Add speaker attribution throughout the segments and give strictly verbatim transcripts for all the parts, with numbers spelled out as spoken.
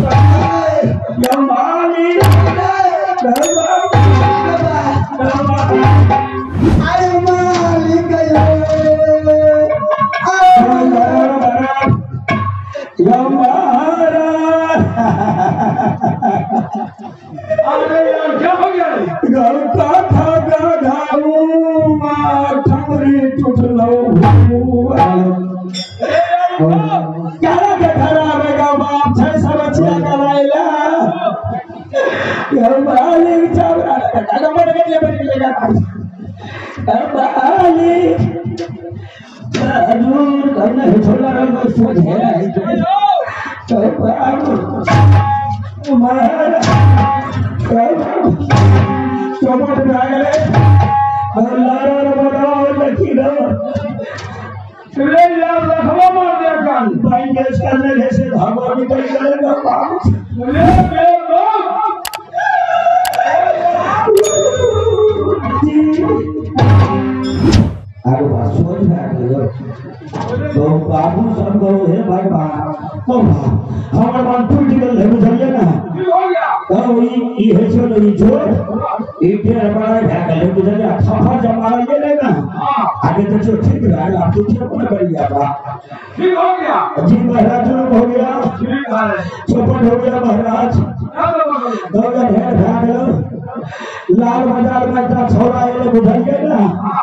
Speaker 1: लाल बाजार में एकटा छोरा एले बुझलिए ना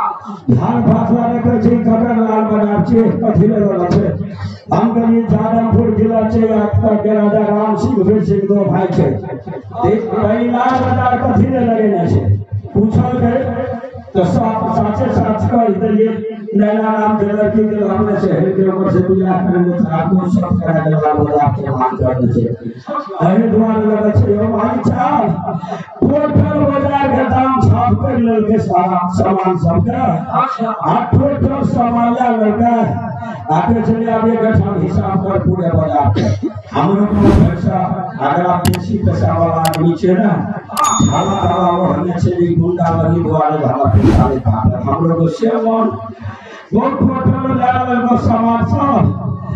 Speaker 1: धान फासला रे कहै छै ककर लाल बाजार छै कथि ले रहल छै हम कहलिए जादवपुर जिला छै आपका के राजा राम सिंह वीर सिंह दो भाई छै एक भाई लाल बाजार कथि ले लगेने छै पूछल गए तो साथ साचे साथ कह दिए नैना नाम के लड़की के हमने से के ऊपर से बियाह करने था आपको सब करा देला बोला आपके मान कर दे अरे दुआर लगा छै ओ भाई साहब टोटल बाजार के दाम छाप कर लेल के सारा सामान सब का आ टोटल सामान लगा आके चले आप एक गठन हिसाब कर पूरे बाजार के हमरो को पैसा अगर आप किसी पैसा वाला आदमी छै ना हम तावा हमने से गुंडा लगी दुआरे हमारे सारे काम हमरो को सेवन बहुत टोटल लेवल में सामान सब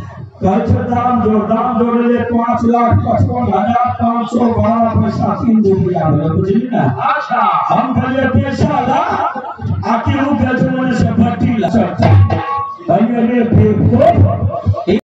Speaker 1: कहै दाम जो दाम जोड़े ले पाँच लाख पचपन हजार पाँच सौ बारह पैसा तीन रुपया में बुझली ना अच्छा हम कहले पैसा ला आखिर उ के से भट्टी ला सब भैया ने फेंक